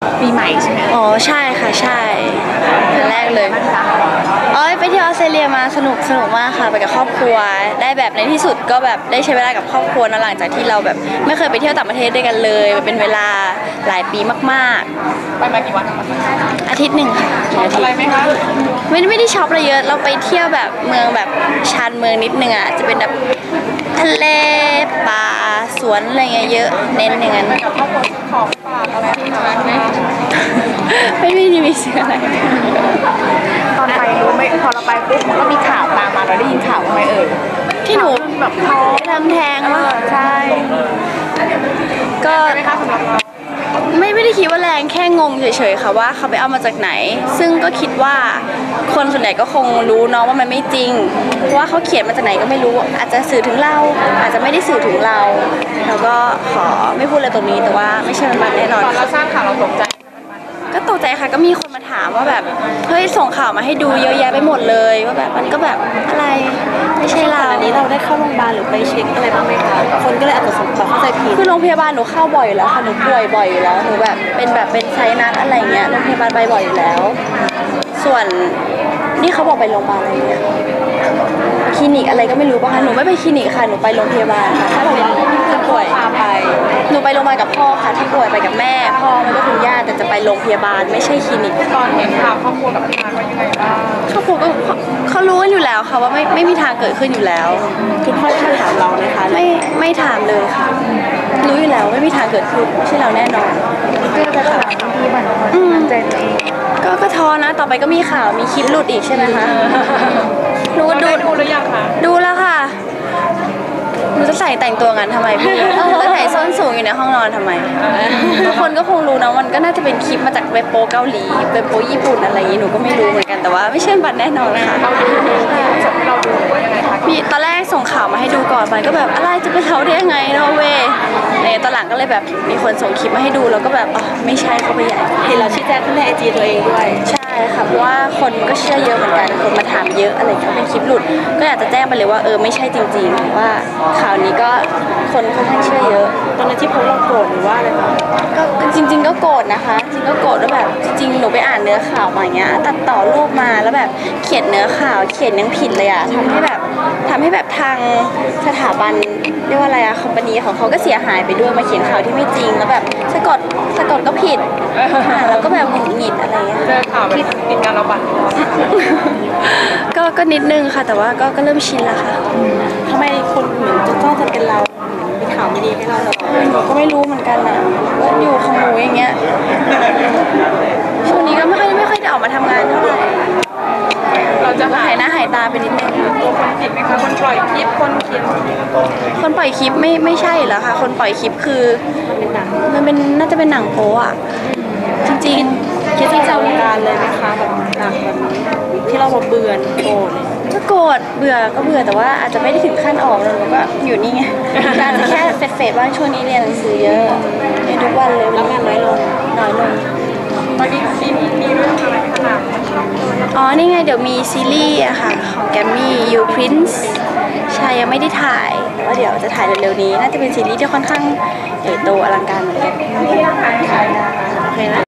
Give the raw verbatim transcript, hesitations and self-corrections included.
ปีใหม่ใช่ไหมอ๋อใช่ค่ะใช่ครั้งแรกเลยอ๋อไปเที่ยวออสเตรเลียมาสนุกสนุกมากค่ะไปกับครอบครัวได้แบบในที่สุดก็แบบได้ใช้เวลากับครอบครัวนะหลังจากที่เราแบบไม่เคยไปเที่ยวต่างประเทศด้วยกันเลยเป็นเวลาหลายปีมากไปมากี่วันๆอาทิตย์หนึ่งค่ะช็อปอะไรไหมคะไม่ไม่ได้ช็อปอะไรเยอะเราไปเที่ยวแบบเมืองแบบชานเมืองนิดนึงอ่ะจะเป็นแบบทะเลป่าสวนอะไรเงี้ยเยอะเน้นอย่างนั้นไปกับครอบครัวของฝากอะไรไหมไม่ไม่ได้มีเสื้ออะไรตอนไปรู้ไหมพอเราไปปุ๊บก็มีข่าวตามมาเราได้ยินข่าวไหมเอ่ยที่หนูแบบท้องทำแท้งว่าใช่ก็ไม่ค่ะสำหรับเราไม่ไม่ได้คิดว่าแรงแค่งงเฉยๆค่ะว่าเขาไปเอามาจากไหนซึ่งก็คิดว่าคนส่วนใหญ่ก็คงรู้เนาะว่ามันไม่จริงเพราะว่าเขาเขียนมาจากไหนก็ไม่รู้อาจจะสื่อถึงเราอาจจะไม่ได้สื่อถึงเราแล้วก็ขอไม่พูดอะไรตรงนี้แต่ว่าไม่ใช่มันแน่นอนตอนเราทราบข่าวเราตกใจก็ตกใจค่ะก็มีคนมาถามว่าแบบเฮ้ยส่งข่าวมาให้ดูเยอะแยะไปหมดเลยว่าแบบมันก็แบบอะไรไม่ใช่เราอันนี้เราได้เข้าโรงพยาบาลหรือไปเช็คอะไรบ้างไหมคะคนก็เลยอาจจะสงสัยเข้าใจผิดคือโรงพยาบาลหนูเข้าบ่อยอยู่แล้วค่ะหนูป่วยบ่อยอยู่แล้วหนูแบบเป็นแบบเป็นไซนัสอะไรเงี้ยโรงพยาบาลไปบ่อยอยู่แล้วส่วนนี่เขาบอกไปโรงพยาบาลอะไรเนี่ยคลินิกอะไรก็ไม่รู้ป่ะคะหนูไม่ไปคลินิกค่ะหนูไปโรงพยาบาลค่ะถ้าเราเป็นป่วยไปหนูไปโรงพยาบาลกับพ่อค่ะที่ป่วยไปกับแม่พ่อไม่ก็คุณย่าแต่จะไปโรงพยาบาลไม่ใช่คลินิกตอนเห็นข่าวครอบครัวกับพี่มาว่ายังไงบ้างครอบครัวก็เขารู้กันอยู่แล้วค่ะว่าไม่ไม่มีทางเกิดขึ้นอยู่แล้วคุณพ่อได้ถามเราไหมคะไม่ไม่ถามเลยค่ะรู้อยู่แล้วไม่มีทางเกิดขึ้นไม่ใช่เราแน่นอนก็จะถามพี่บันมั่นใจตัวเองก็ก็ท้อนะต่อไปก็มีข่าวมีคลิปหลุดอีกใช่ไหมคะดูดูดูหรือยังคะดูแล้วค่ะหนูจะใส่แต่งตัวงั้นทำไมพี่จะใส่ส้นสูงอยู่ในห้องนอนทำไมทุกคนก็คงรู้นะมันก็น่าจะเป็นคลิปมาจากเว็บโป๊เกาหลีเว็บโป๊ญี่ปุ่นอะไรอย่างนี้หนูก็ไม่รู้เหมือนกันแต่ว่าไม่ใช่บัตรแน่นอนค่ะเราดูว่ายังไงคะพี่ตอนแรกส่งข่าวมาให้ดูก่อนมันก็แบบอะไรจะไปเท่าได้ยังไงโนเวในตอนหลังก็เลยแบบมีคนส่งคลิปมาให้ดูแล้วก็แบบอ๋อไม่ใช่เขาไปใหญ่เห็นเราชี้แจงขึ้นในไอจีตัวเองด้วยใช่ค่ะเพราะว่าคนก็เชื่อเยอะเหมือนกันคนมาถามเยอะอะไรก็เป็นคลิปหลุดก็อยากจะแจ้งไปเลยว่าเออไม่ใช่จริงๆว่าข่าวนี้ก็คนค่อนข้างเชื่อเยอะตอนนั้นที่พบเราโกรธหรือว่าอะไรคะก็จริงๆก็โกรธนะคะจริงก็โกรธว่าแบบจริงหนูไปอ่านเนื้อข่าวมาอย่างเงี้ยตัดต่อรูปมาแล้วแบบเขียนเนื้อข่าวเขียนยังผิดเลยอะทำให้แบบทำให้แบบทางสถาบันเรียกว่าอะไรอะคอมพานีของเขาก็เสียหายไปด้วยมาเขียนข่าวที่ไม่จริงแล้วแบบสะกดสะกดก็ผิดแล้วก็แบบหงุดหงิดอะไรเงี้ยเจอข่าวผิดผิดการระบาดก็ก็นิดนึงค่ะแต่ว่าก็ก็เริ่มชินแล้วค่ะทำไมคนเหมือนจะต้องจะเป็นเรามีข่าวไม่ดีให้เราตลอดหนูก็ไม่รู้เหมือนกันนะว่าอยู่ของหนูอย่างเงี้ยช่วงนี้ก็ไม่ค่อยไม่ค่อยได้ออกมาทำงานเท่าไหร่เราจะหายหน้าหายตาไปนิดนึงตัวคนผิดไหมคะคนปล่อยคลิปคนเขียนคนปล่อยคลิปไม่ไม่ใช่เหรอคะคนปล่อยคลิปคือมันเป็นน่าจะเป็นหนังโป๊อะจริงๆคิดที่จะวงการเลยไหมคะแบบหนังแบบนี้ที่เราแบบเบื่อโกรธก็โกรธเบื่อก็เบื่อแต่ว่าอาจจะไม่ได้ถึงขั้นออกหนูก็อยู่นี่ไงอาจจะแค่เฟดๆบ้างช่วงนี้เรียนหนังสือเยอะเรียนทุกวันเลยแล้วงานน้อยลงน้อยลงตอนนี้ซีรีส์มีเรื่องอะไรขนาดอ๋อนี่ไงเดี๋ยวมีซีรีส์อะค่ะของแกมมี่ You Prince ใช่ยังไม่ได้ถ่ายว่าเดี๋ยวจะถ่ายเร็วๆนี้น่าจะเป็นซีรีส์ที่ค่อนข้างใหญ่โตอลังการเหมือนกันโอเคนะ